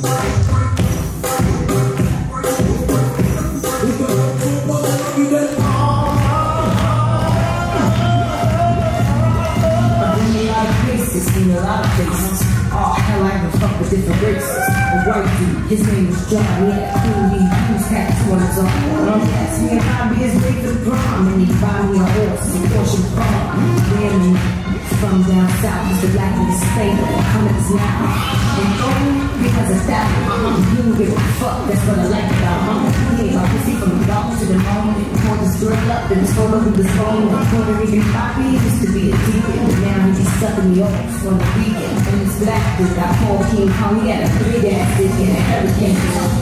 Seen a lot of faces. Oh hell, I even fuck with different races. A white dude, his name was John. He had a cool weed, he was tattooed on his arm. He asked me if I'd be his mate for the prom, and he'd buy me a horse and Porsche farm. Damn, from down south, Mr. Black in his state, comments now. And because of that, he don't give a fuck. That's what I like about mama. He ain't about to see from the dog to the moment. Poured his girl up, then his photo with his phone. Puerto Rican poppy used to be a deacon, but now he just sucking me off on the weekend. And this black dude got Paul King Kong. He had a big ass dick and a hurricane.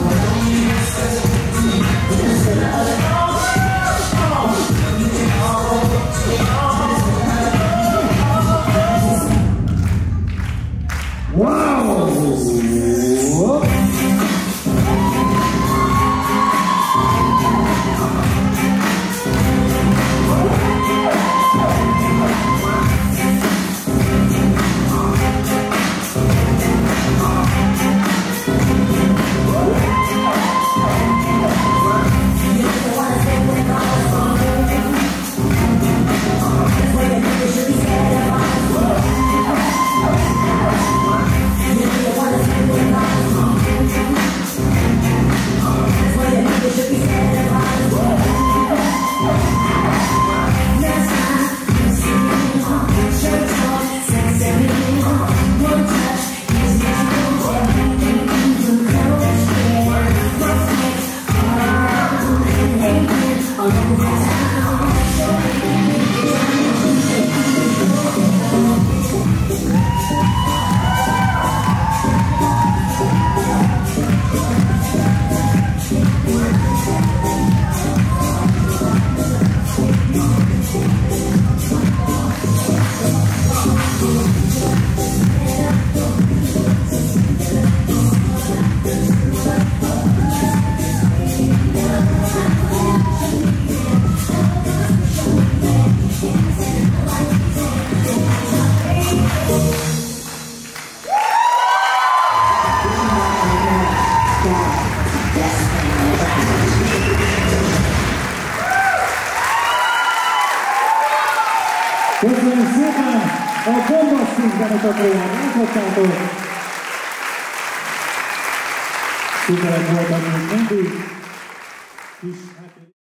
Köszönjük szépen a bombasztikus zenekatóan, láthattátok! Szuperek voltak még mindig.